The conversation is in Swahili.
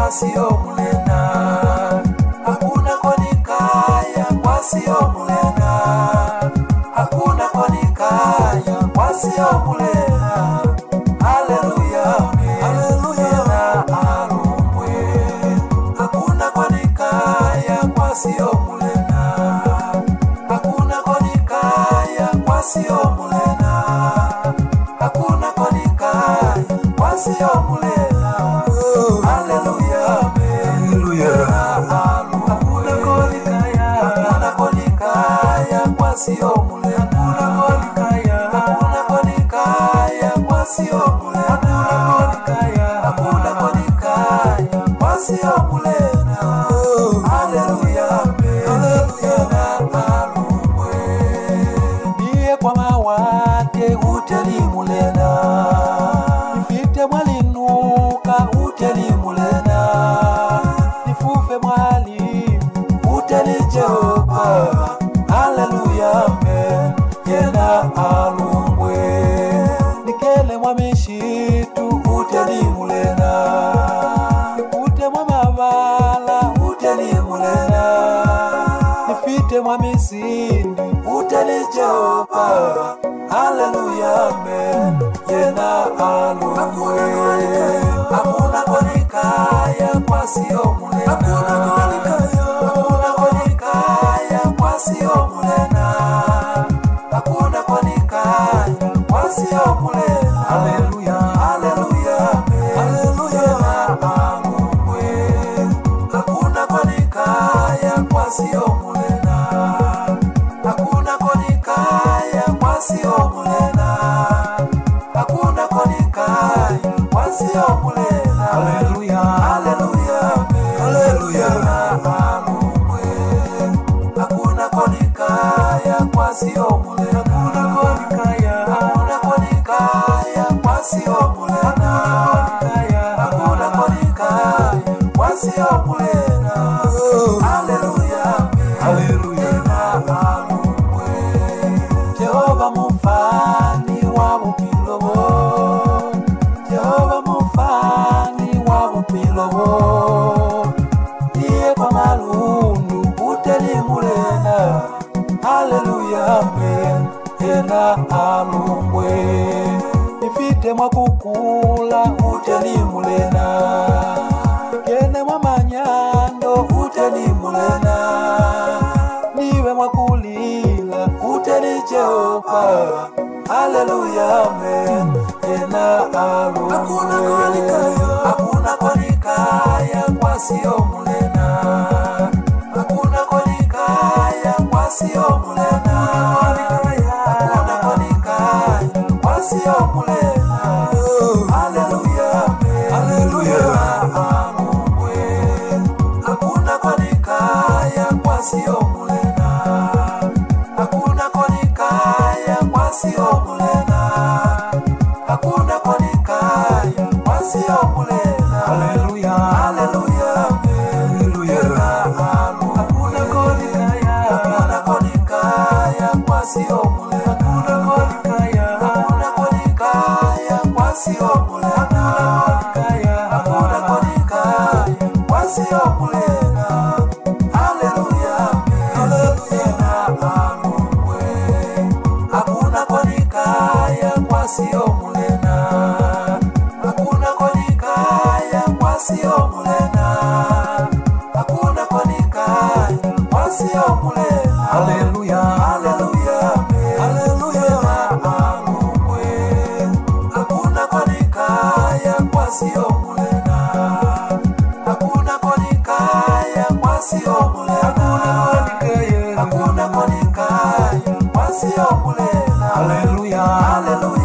sio mulena. Hakuna konikaya kwa sio mulena. Hakuna konikaya kwa sio mulena. Hallelujah, hallelujah na alumbwe. Hakuna konikaya kwa sio mulena. Hakuna konikaya kwa sio mulena. Hakuna konikaya kwa sio mulena. Hallelujah, hallelujah na alumbwe. Hakuna konikaya kwa sio mulena. Hakuna konikaya kwa sio mulena. Hakuna konikaya kwa sio mulena. Hallelujah, hallelujah na alumbwe. Niye kwa mawate uteli mulena. Nifite mwalinuka uteli mulena. Nifufe mwalimu uteli Jehova. Hallelujah, amen yena alumbwe. Nikele mwamishitu uteli mulena. Nikute mwamabala uteli mulena. Nifite mwamisindi uteli Jehova. Hallelujah, amen yena alumbwe. Hakuna konikaya kwa sio mulena. Hakuna konikaya kwa sio mulena. Hakuna konikaya kwa sio mulena. Hallelujah, hallelujah, hallelujah na alumbwe. Hakuna konikaya kwa sio mulena. Hakuna konikaya kwa sio mulena. Hakuna konikaya kwa sio mulena. Hallelujah, hallelujah, hallelujah na alumbwe. Hakuna konikaya kwa sio mulena. Hakuna konikaya kwa sio mulena. Hakuna konikaya kwa sio mulena. Hallelujah, hallelujah na alumbwe. Jehova mufani wa bupilobo. Jehova mufani wa bupilobo. Niye kwa malundu uteli mulena. Hallelujah, amen yena alumbwe. Nifite mwakukula uteli mulena. Kene mwamanyando uteli mulena. Niwe mwakulila uteli Jehova. Hallelujah, amen yena alumbwe. Hakuna konikaya kwa sio mulena. Hakuna konikaya kwa sio mulena. Hakuna konikaya kwa sio mulena. Hallelujah, hallelujah na alumbwe. Hakuna konikaya kwa sio mulena. Hakuna konikaya kwa sio mulena. Hakuna konikaya kwa sio mulena. Hallelujah, hallelujah, hallelujah na alumbwe. Hakuna konikaya kwa sio mulena. Hakuna konikaya kwa sio mulena. Hakuna konikaya kwa sio mulena. Hallelujah, hallelujah na alumbwe. Hakuna konikaya kwa sio mulena. Hakuna konikaya kwa sio mulena. Hakuna konikaya kwa sio mulena. Hallelujah, hallelujah, hallelujah na alumbwe. Hakuna konikaya kwa sio mulena. Hakuna konikaya kwa sio mulena. Hakuna konikaya kwa sio mulena. Hallelujah, hallelujah.